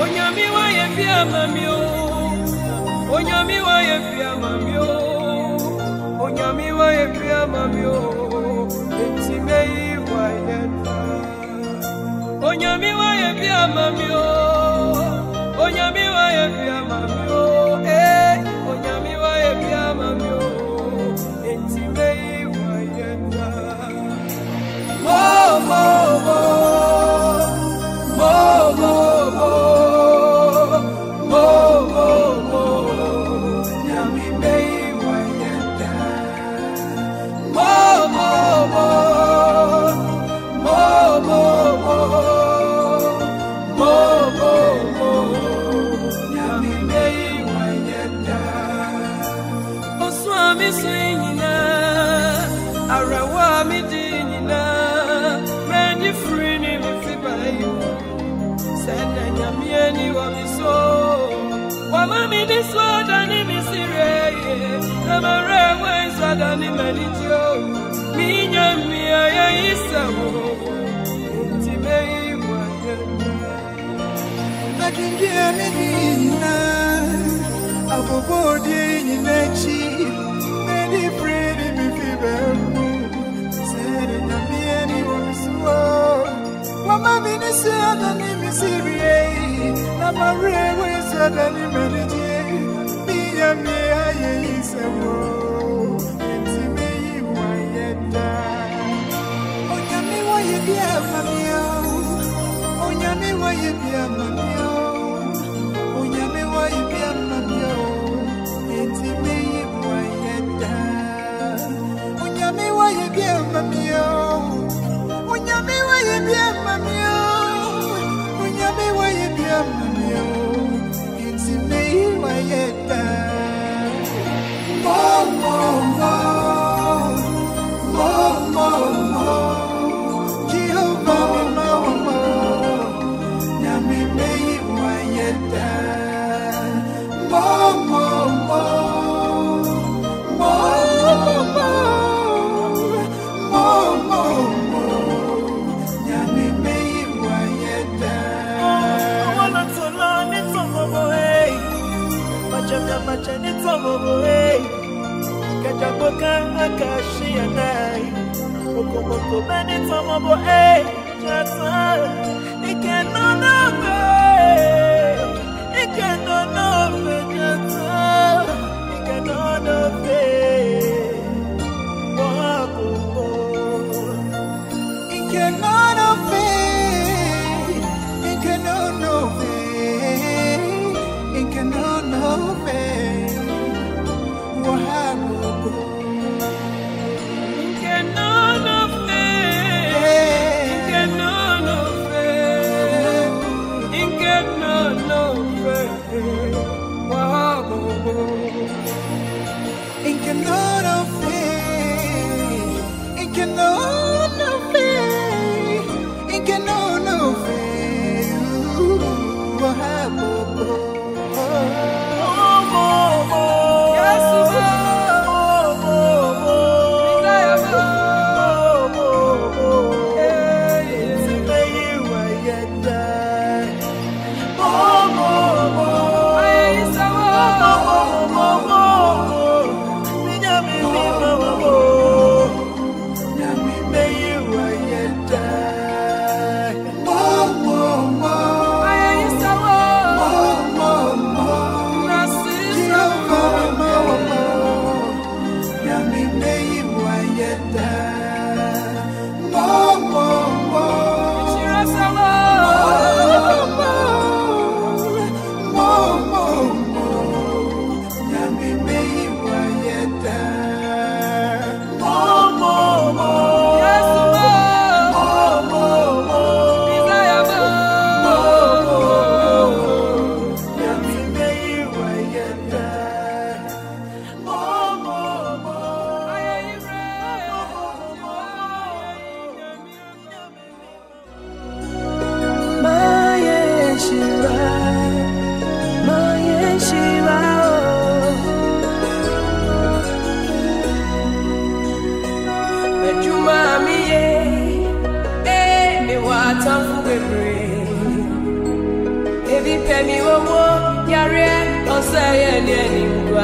Onyami wa ye bia mamio. Onyami wa ye bia mamio. Onyami wa ye bia mamio. Intimei wa ye. Onyami wa ye bia mamio. Onyami wa ye bia mamio. Onyami wa ye bia mamio. Intimei wa ye. Mo mo mo. Mo mo mo. Mo mo mo. Nyami mei wa ye. Mo mo mo. Mo mo mo. Mo mo mo. Nyami mei wa ye. Oswami swingina. Arawa mi dinina. Many free ni mi fibayu. Senda nyami eni wa mi so. Wa mami ni so dani mi sireye. Namare wa isa dani melijo. Mi nyami ya isa wo. Intimei wa ye. Nakingia nina. Abobodi ninechi. Many free ni mi fibayu. Senda nyami eni wa mi so. Mami ni sada ni misirie na marewe sada ni menije miya miya ye isewo intime wa yeda onyami wa yebia mamio onyami wa yebia mamio onyami wa yebia mamio intime wa yeda onyami wa yebia mamio onyami wa yebia mamio onyami wa yebia mamio intimei wa yeda mo mo mo mo mo mo Jehovah mi mo mo nyami mei wa yeda mo mo mo mo mo mo mo mo nyami mei wa yeda wala tola ni tomo boy machaka machani tomo boy kajaboka akashi anai okomoko bani tomo boy jata ikenono jata ikenono wako ikenono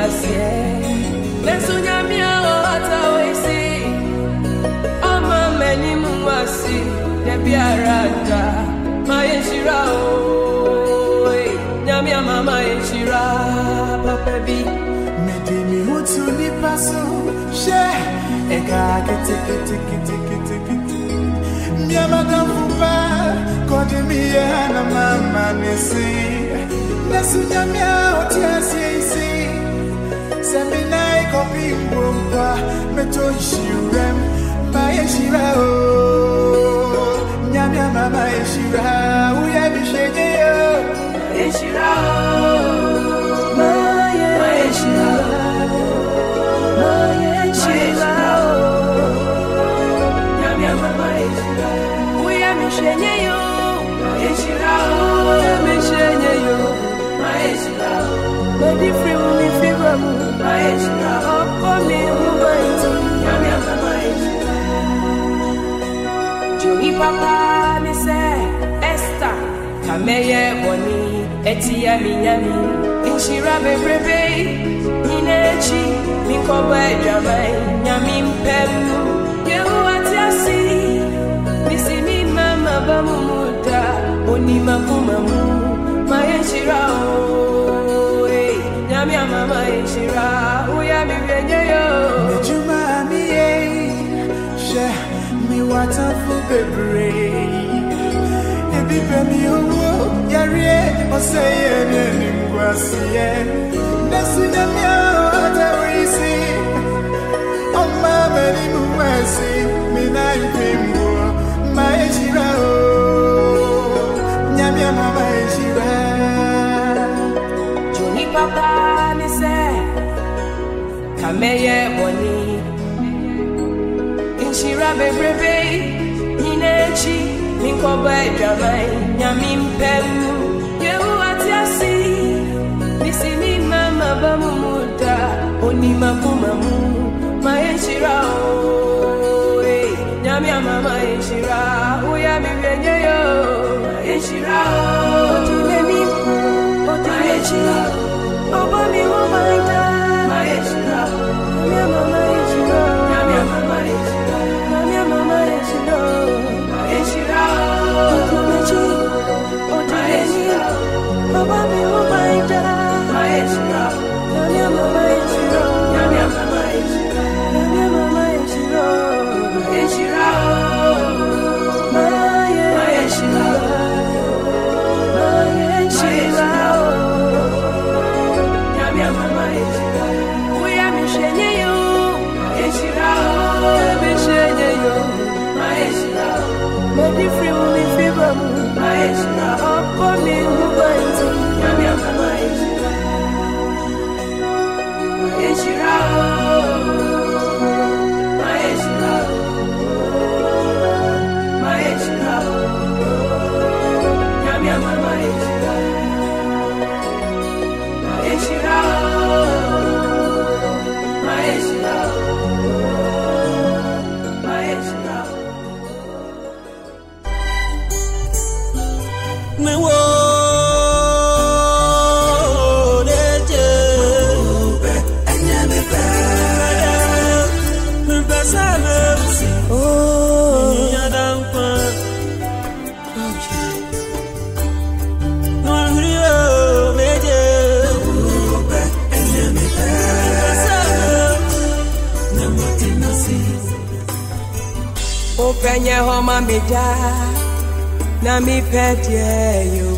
wasie Nesunya mia ota wesi Oma meni mwasi Debiarada Mayenshira o Nyamia mama yenshira Papa bi Medimi hutu ni paso She Ega kiti Nyama damfuba Kodi na mama nisi Nesunya mia otia sisi Seminai kopi mwumpa Meto ishirem Mayenshira o Nyamia mama yenshira Uye bishenye yo Mayenshira o Mayenshira Mayenshira o Nyamia mama yenshira Uye bishenye yo Mayenshira o Uye bishenye yo Mayenshira o Body free me fever Mayenshira o me ubaiti Nyamia mama yenshira Juni papa ni se Esther Kameye boni Etia minyami Inshira bebrebe Ninechi Minkoba jamai Nyami mpemu Yehu atiasi Nisi mi mama bamumuda Oni makumamu Mayenshira o Nyami mama yenshira Uya mi venyeyo Juma miye She mi watafu bebre Ebipe mi uwo Yarie Oseye Neni mwasiye Nesunya miya Otawisi Oma meni mwasi Mina ipimbo Mayenshira o Nyami mama yenshira Juni papa ni se Kameye boni Inshira bebrebe Ninechi Minkoba jamai Nyami mpemu Yehu atiasi Nisi mi mama bamumuda Oni makumamu Mayenshira o Nyami mama yenshira Uya mi venyeyo Mayenshira o Otunemi Mayenshira Oba mi umaita Mayenshira Nyami mama yenshira Nyami mama yenshira Nyami mama yenshira Mayenshira Otumechi Otunemi Oba mi umaita Mayenshira Nyami mama yenshira Nyami mama yenshira Nyami mama yenshira Mayenshira Mayenshira Mayenshira Nyami mama yenshira Uya mishenye yo Mayenshira Mishenye yo Mayenshira Body free me fever Mayenshira Opo mi ubaiti Nyami mama yenshira Mayenshira Mayenshira Mayenshira Nyami mama yenshira Mayenshira Mayenshira Mayenshira Me wo deje anyame pa me basale oh yadam pa no rio deje anyame pa basale na motinasi O penye homa mida Na mi pedye yo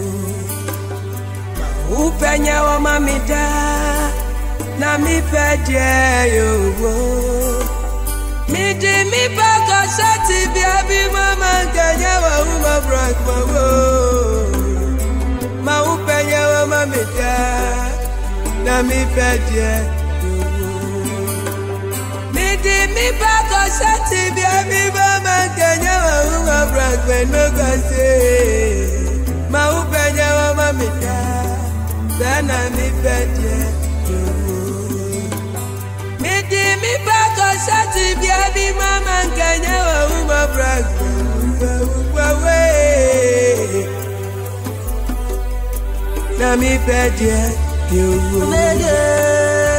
Upenye homa mida Na mi pedye yo Midi mi bako shati biabi mama Kenya wa uma brak mawo Ma upenye homa mida Na mi pedye yo Midi mi bako shati biabi mama Kenya wa uma brak no gase Ma upenye homa mida Sana mi pedye yo Midi mi bako shati biabi mama Kenya wa uma brak Na mi pedye yo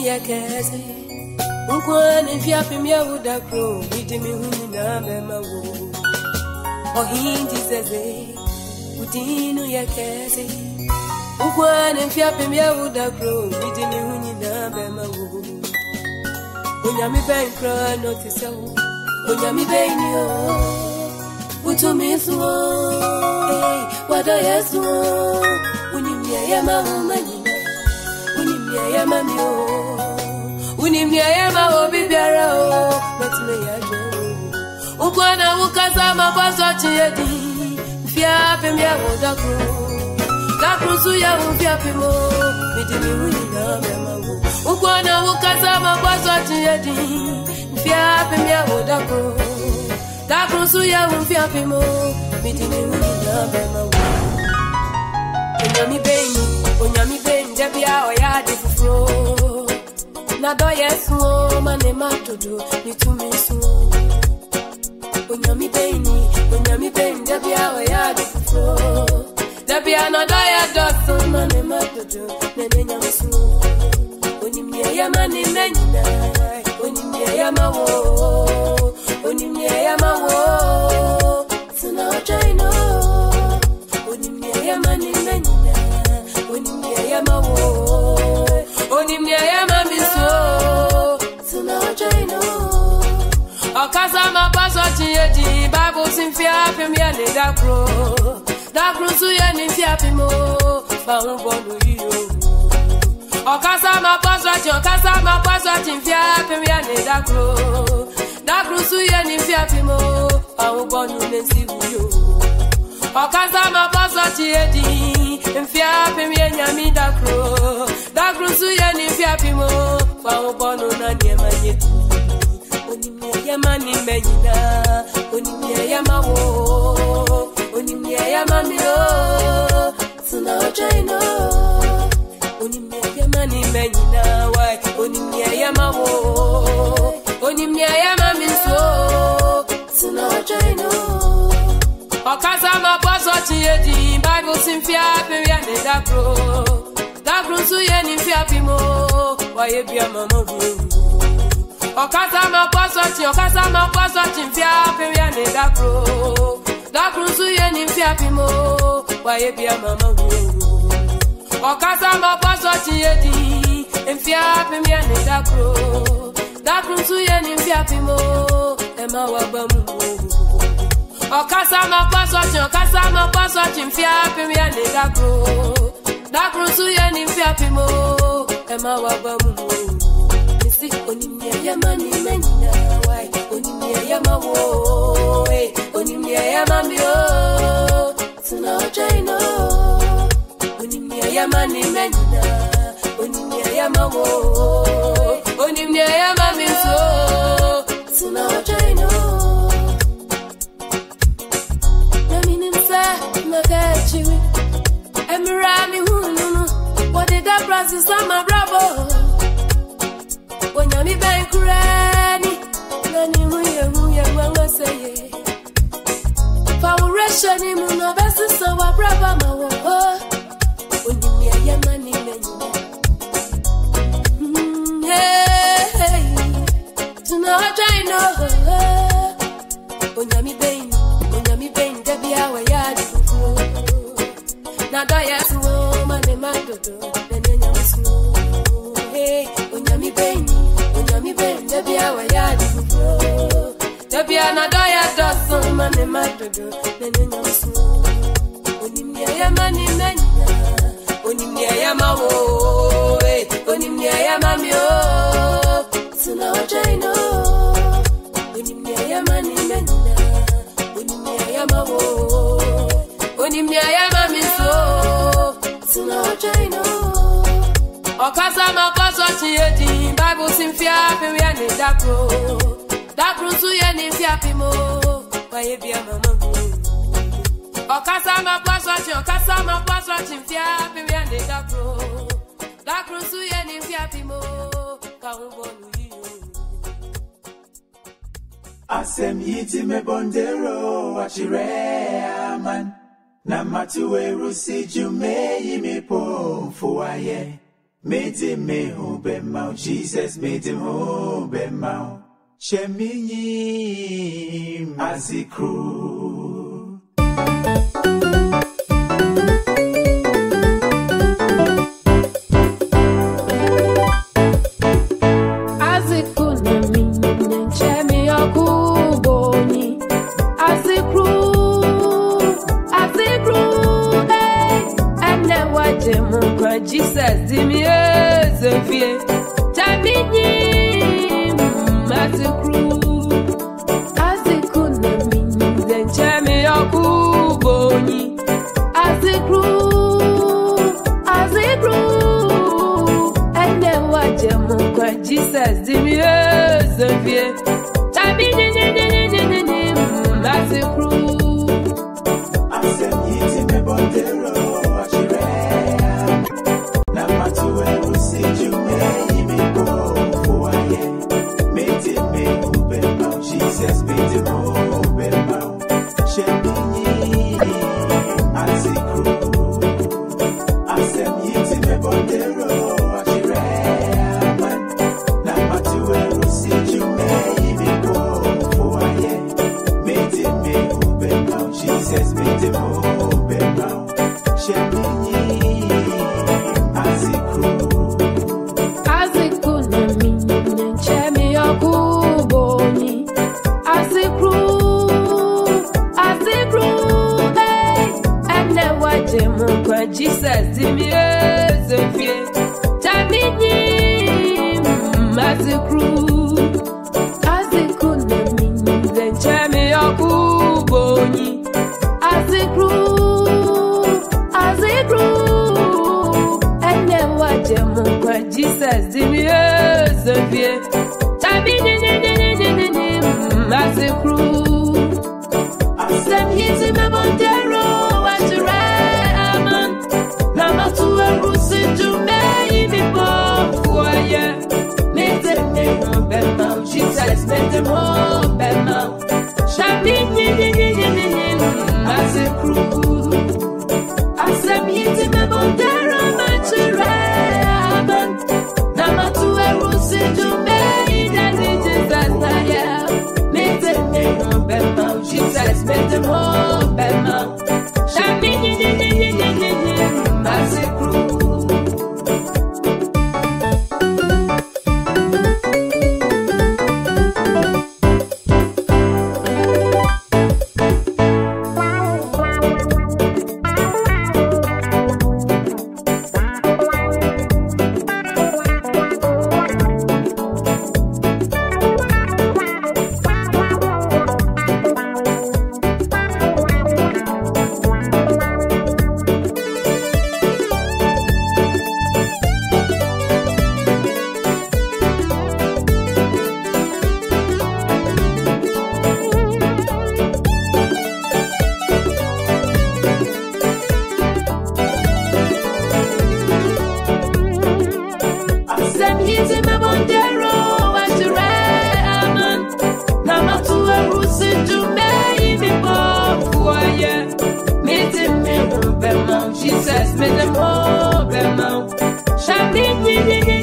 yakase unkwane fiapimya udakro idimi hunina memawo ohindi zeze udinu yakase unkwane fiapimya udakro idimi hunina memawo unyami benkra notisawo unyami benyo utumiso wada yesu unimya yama umanyina unimya yama mio unimya yama obibiara o matime yajo ukwana ukazama bazo chiedi fiape mya odakro dakruzu ya fiape mo midimi unina memawo ukwana ukazama bazo chiedi fiape mya odakro dakruzu ya fiape mo midimi unina memawo Onyami beni debia oya de fufro na do yesu mane matodo ni tumisu Onyami beni debia oya de fufro debia na do ya doso mane matodo nene nyamsu Onimye ya mane menina onimye ya mawo onimye ya mawo tuna jaino onimye ya mane menina onimye ya mawo onimye ya mamiso tuna jaino okaza mabazo tiedi bible sinfia pemia ne dakro su ya ni fia pemo fa unbonu yo okaza mabazo tinfia pemia ne dakro su ya ni fia pemo fa unbonu ne sibuyo okaza mabazo tiedi mfia pemia nyami dakro su ya ni fia pemo fa unbonu na niema yetu onimye ya mani menyina onimye ya mawo onimye ya mamiro tuna jaino onimye ya mani menyina wai onimye ya mawo onimye ya mamiso tuna jaino okaza mabazo tiedi bible sinfia pemia ne dakro su ye ni fia pimo waye bia mama bu Okaza mabazo tinfia pemia ne dakro su ye ni fia pimo waye bia mama hu Okaza mabazo tiedi mfia pemia ne dakro su ye ni fia pimo ema wabamu Okaza mabazo tinfia pemia ne dakro su ye ni fia pimo ema wabamu Onimye ya mani menina wai onimye ya mawo onimye ya mamio tuna jaino onimye ya mani menina onimye ya mawo onimye ya mamiso tuna jaino naminimsa magachiwi emirami hununu wadiga brazi sama bravo Onyami benkurani nani huye wangaseye Fauresha ni muna besi sawa brava mawo Onimye ya mani menina Hey Tuna jaino Onyami ben debia wa yadi fufu Na daya suwo mane matodo nene nyamusu Hey Onyami ben debia wa yadi fufu debia na doya doso mane matodo nene nyamusu onimye ya mani menina onimye ya mawo onimye ya mamio tuna jaino onimye ya mani menina onimye ya mawo onimye ya mamiso tuna jaino Okaza mabazo tiedi bible sinfia pemia ne dakro su ye ni fia pimo waye bia mama bu Okaza mabazo tinfia pemia ne dakro su ye ni fia pimo ka unbonu yo Asem yiti me bondero achire aman na matuwe rusi jume yimi po fuaye made him me who be mouth. Jesus made him who be mouth. Shemini Azikru. Jesus, Dimi Zevie, Tamini, Mazikru, Azikuna, then Chami Okuboni, Azikru, and then what Jamuka, Jesus, Dimi Zevie, Tamini, Mazikru, Jesus made him open mouth. Shemini Azikru. Asem yiti me bondero achireman. Namatuwe rusijume imiko fuaye. Made him open mouth. Jesus made him open mouth. Shemini Azikru. Azikru na mini nchemi okuboni. Azikru, hey, and then what Jamuka, Jesus, Dimi Zevie, Tamini, Azikru, na mini, then Chami Okuboni, Azikru, and then what Jamuka, Jesus, Dimi Zevie, Tamini, Azikru, Asem yiti me bondero achireman. Namatuwe rusijume imipo fuaye. Made me open mouth. Jesus made him open mouth. Shamini, Azikru, Asem yiti me bondero achireman. Namatuwe rusijume idani Jesus na yeah. Jesus made him open mouth. Shamini, Azikru. Jesus made them open mouth. Shamini,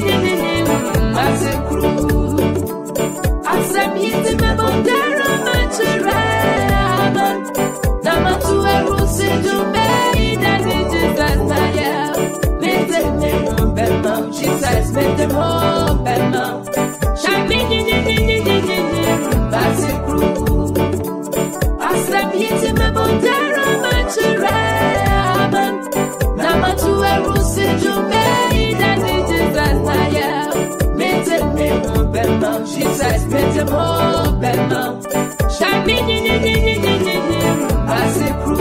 Azikru, Asem yiti me bondero achireman. Namatuwe rusijume idani Jesus na yeah. Made them open mouth. Jesus made them open mouth. Shamini, Azikru, Asem yiti me bondero achireman. Namatuwe rusijume idani Jesus na yeah. Made me open mouth. Jesus made him open mouth. Shamini, Azikru,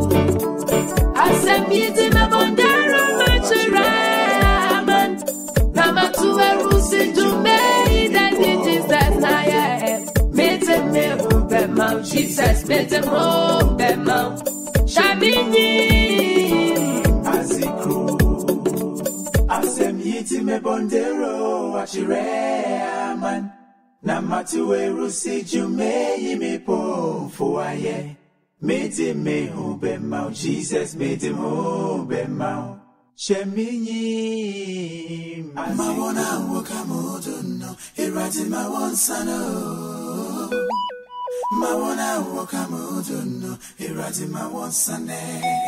Asem yiti me bondero achireman. Namatuwe rusijume idani Jesus na yeah. Made me open mouth. Jesus made him open mouth. Shamini, Azikru. Asem yiti me bondero achireman. Namatuwe rusijume imipo fuaye. Made him open mouth. Jesus made him open mouth. Shemini, Mawona Wakamoduno, Eratima Wansano. Mawona Wakamoduno, Eratima Wansane.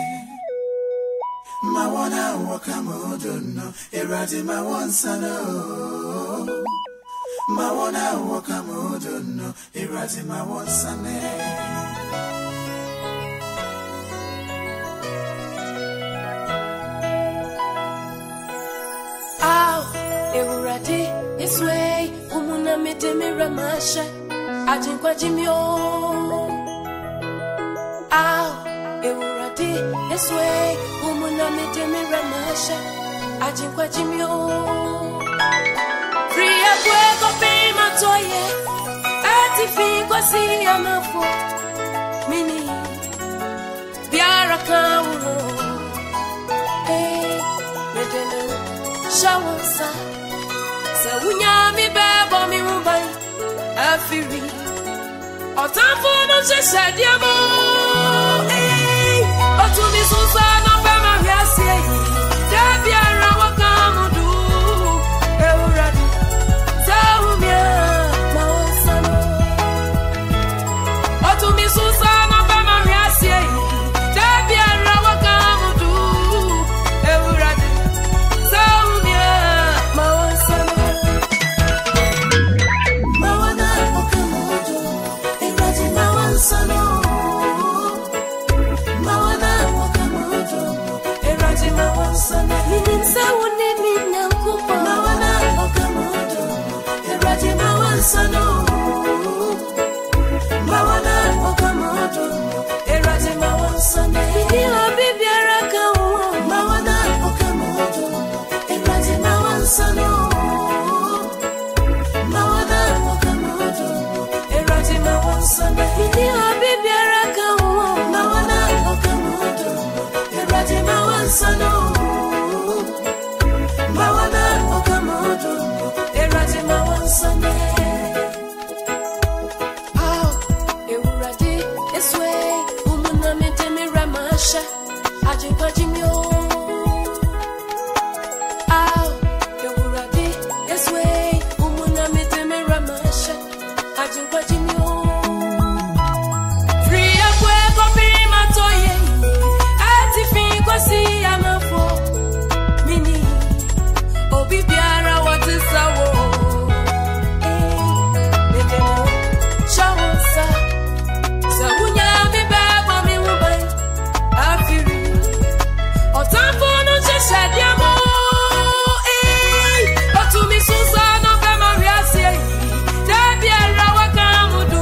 Mawona Wakamoduno, Eratima Wansano. Mawona Wakamoduno, Eratima Wansane. This way, umuna mete miramasha, ajin kwa jimyo. Ow, eurati. This way, umuna mete miramasha, ajin kwa jimyo. Free up weko pima toye, ati fi kwa si amafo. Mini, biara kauro. Hey, medele, shawansa. Unyami bebo mi mumbai afiri otamfo no shesha diamo otumi susana pe ma hiasie da biara wakamudu euradi zaumia mawasano otumi susana pe ma hiasie da biara wakamudu euradi zaumia mawasano. Otumi susana pe ma riasie, da biara wakamudu.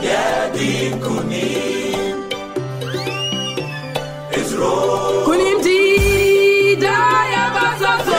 Yadi kunim Israel Kunim di daya basato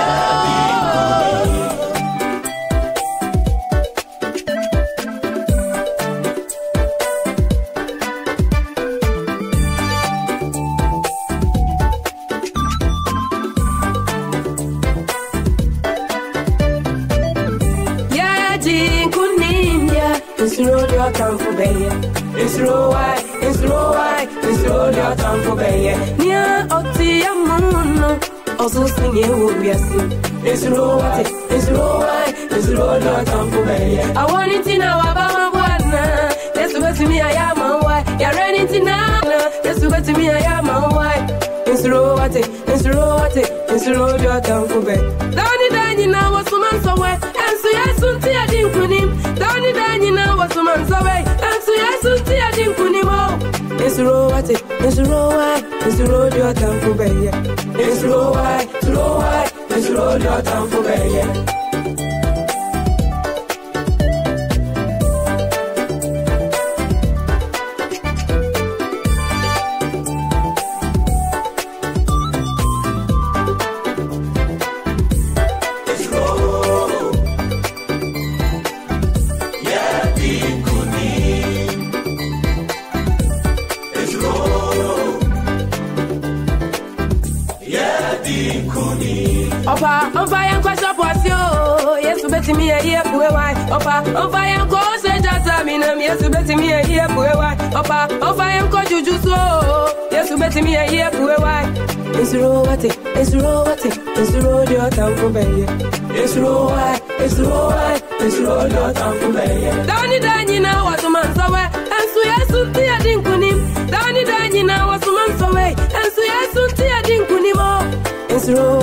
Yadi kunim ya Israel your time for baby Israel why Israel your time for baby Nia oti amuno Oso singe ubiasi Israel why Israel your time for baby I want it in our baba wana Yesu beti mi ayama why Ya reni tina Yesu beti mi ayama why Israel why Israel your time for baby Dani na wasuman sowe Ensu yesu nti adinkunim Dani na wasuman sowe Ensu yesu nti adinkunim Israel your time for baby Israel your time for baby Opa, on fire and shop was yo. Yes, to bet me a year for a while. Opa, on fire and call say just a minute. Yes, to bet me a year for a while. Opa, on fire and call you so. Yes, to bet me a year for a while. It's roll your time for baby. It's roll your time for baby. Dani now was a man so way. And so yes, to tea didn't kunim. Dani now was a man so way. And so yes, to tea didn't kunim. It's roll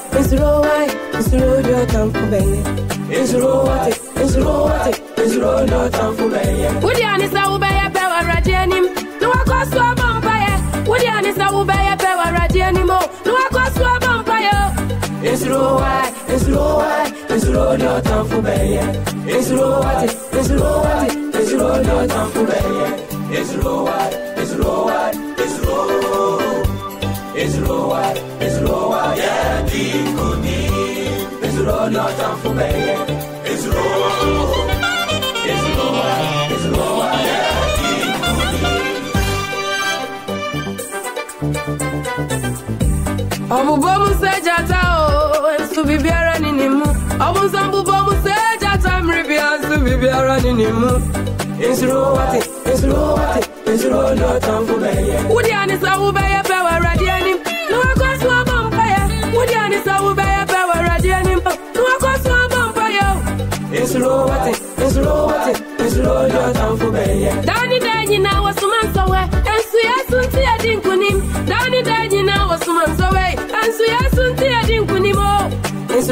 your time for baby. It's roll your time for baby. Would you answer who buy a pair of radianim? No, I cost to a vampire. Would you answer who buy a pair of radianim? No, I cost to a vampire. It's roll your time for baby. It's roll your time for baby. It's roll yeah, the kunim. It's roll your time for baby. It's roll yeah, the kunim. Obu bomu se jata o, ensu bibiara ninimu. Obu zambu bomu se jata mribi ensu bibiara ninimu. It's roll your time for baby. Would you answer who buy a pair of radianim? No, I cost to a vampire. Would you answer who buy a pair of radianim? No, I cost to a vampire. It's roll your time for baby. Dani now was a man so way. And so yes, until I didn't kunim. Dani now was a man so way. And so yes, until I didn't kunim. It's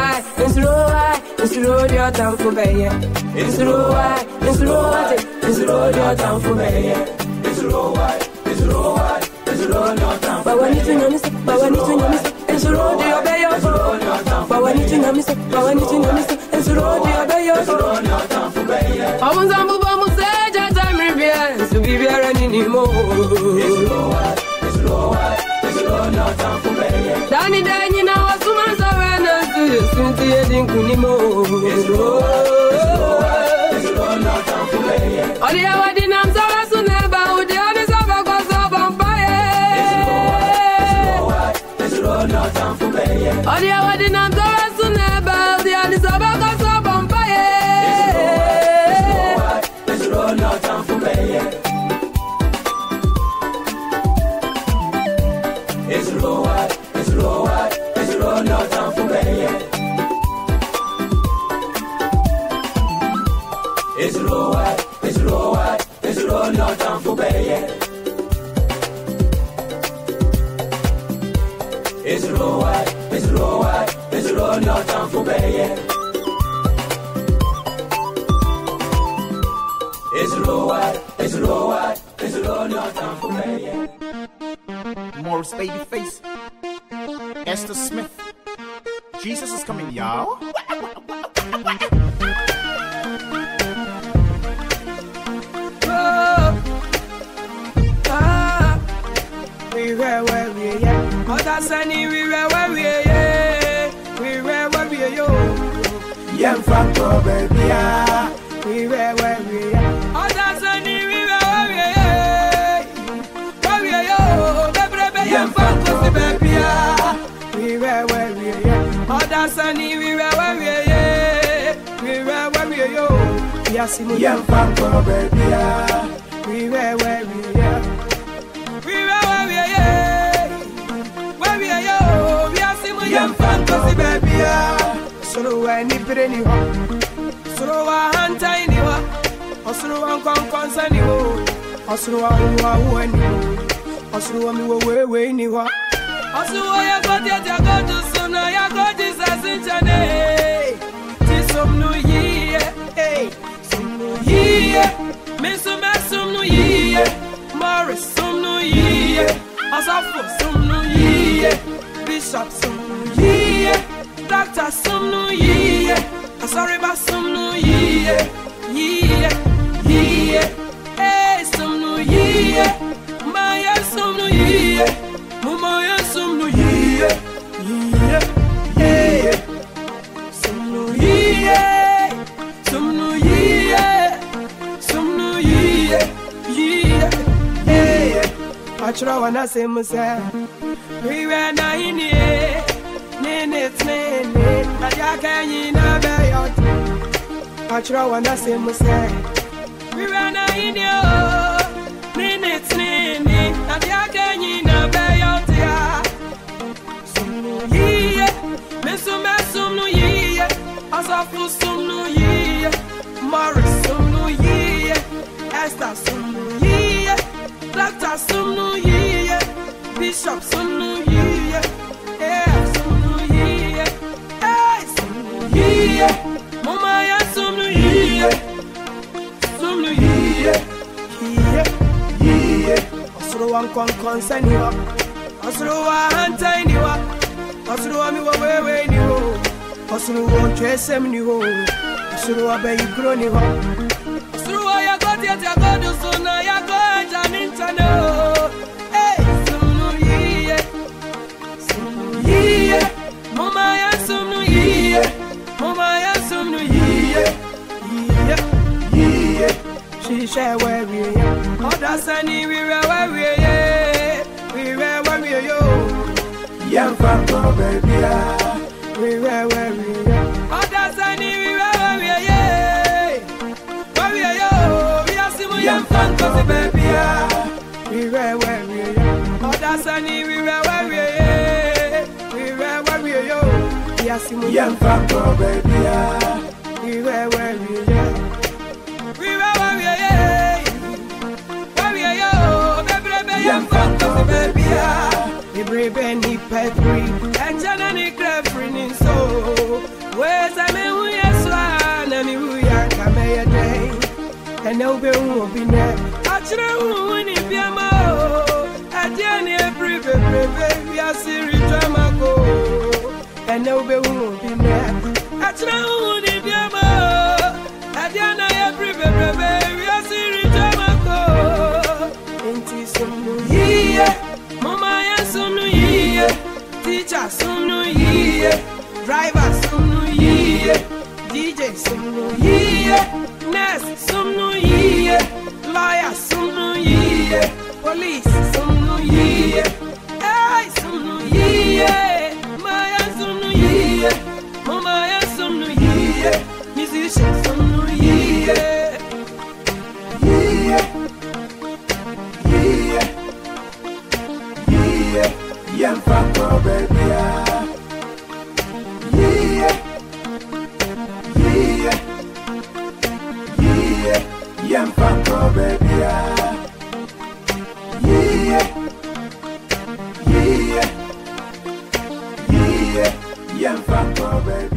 roll your time for baby. It's roll your time for baby. It's roll your time. But when you know me, it's roll your baby. But when you know me, it's roll your baby. I want some people to say that I'm rebellious to be very anymore. It's roll your time for baby. Dani now was too much awareness to you, soon to you didn't kunimo. It's roll your time for baby. All the hour the names are so never would the honest of a cause of vampire. It's roll your time for baby. All the hour the names are so never the honest of a cause of vampire. It's roll your time for baby. It's roll your time for baby. It's roll your time for baby. It's roll your time for baby. It's roll your time for baby. Morris Babyface, Esther Smith. Jesus is coming, y'all. Others any we were yo. Yam Franco, baby, We were others any we were yo. Baby, Yam Franco, baby, we were others any we were yo. Yes, Yam Franco, baby, we were Yam Franco, baby, so any penny so one tiny one, or so one concern you, or so one or so one way, you are. Also, I got it, I got to soon, I got this as in Chane. Tis some new year, some new year, Miss some new year, Morris some new year, Asafo some new year, Bishop some new year, Doctor some new year, sorry about some new year, some new year, Maya some new year, Mama some new year, some new year, some new year, some new year, I try when I say myself, we were not in here. I can't never out. I try when I say myself. We ran a in your minutes, I can't never out. Some new year, Messum new year, Asafu some new year, Morris some new year, Esther some new year, Doctor some new year, Bishop some new year, Mama, some new year, Osro one concern you, Osro one tiny one, Osro me way new, Osro one dress him new, Osro a baby grown you, Osro I got it, I got to soon, I got an internet. Some new year, Mama, some new year. Mama, some new year, she share where we are. Others any we were yo. Yam Franco, baby, we were others any we were yo. We are Simon Yam Franco, baby, we were others any we were yo. Yam Franco, baby, we were Yam Franco, baby, we brave any petri, and Janani Craffrin so. Where's I mean, we are swan, and we are coming a day, and no bill will be there. I don't if you are at the end, every baby, we are serious drama go. And no be won't be mad. I know if you are at the end of every baby, we are serious drama. Into some new year, Mama, some new year, teacher, some new year, driver, some new year, DJ, some new year, nurse, some new year, lawyer, some new year, police, some new year, some new year. Mama, some new year, musician, some new year, Yam Franco, baby, Yam Franco, baby, Yam Franco, baby.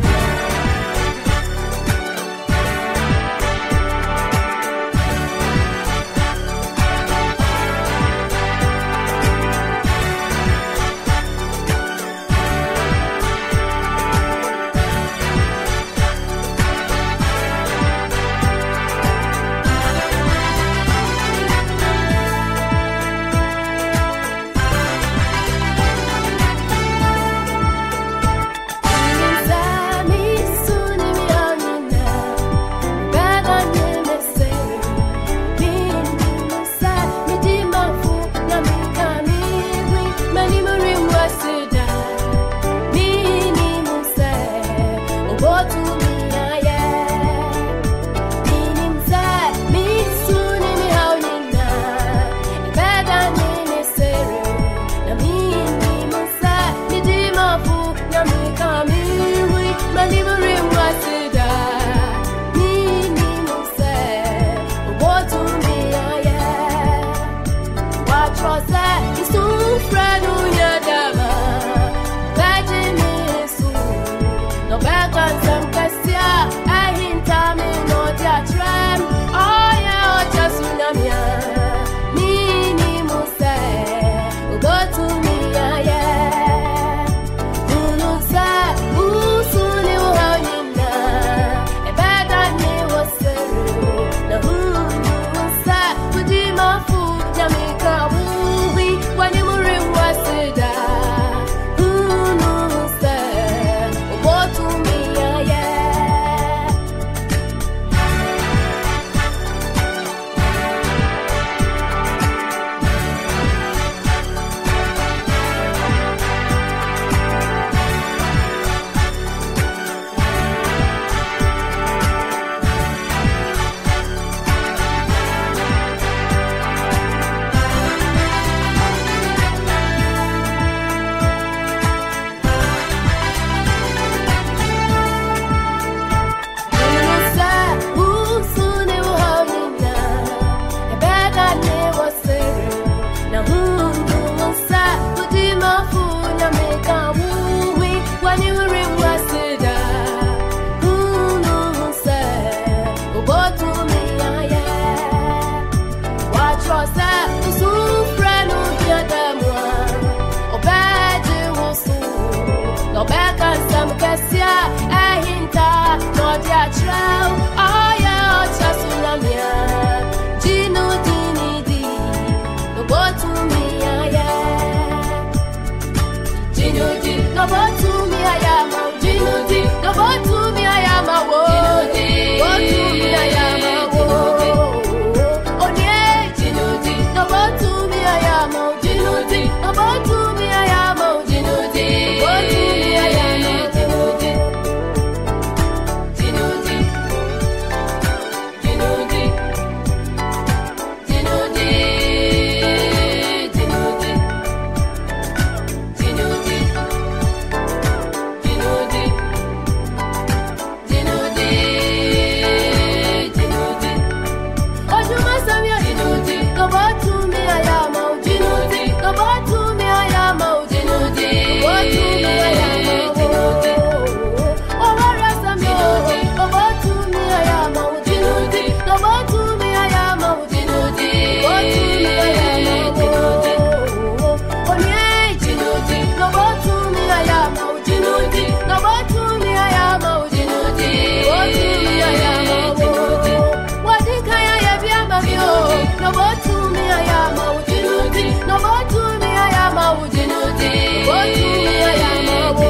no more to me I am a Jinudi, no more to me I am a Jinudi, no more to me I am a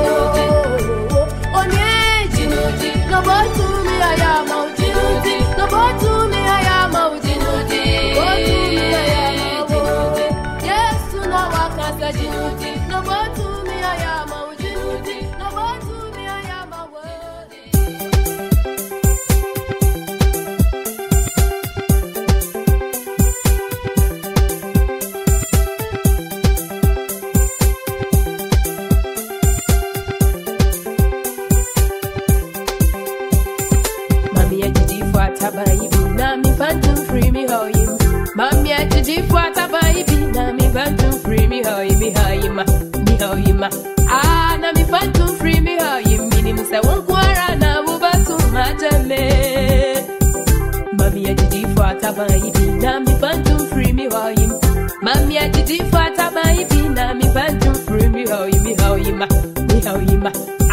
Onye Jinudi, no more to me I am a Jinudi, no more to me I am a Jinudi, no more to me I am a Jinudi, yes to no wakasa Jinudi, no more to me I am a Jinudi, no more to me I am a free me how you Mami aji fuata baby na mi phantom free me how you ma ah na mi phantom free me how you minim se won kwara na wo basu majame Mami aji fuata baby na mi phantom free me how you Mami aji fuata baby na mi phantom free me how you ma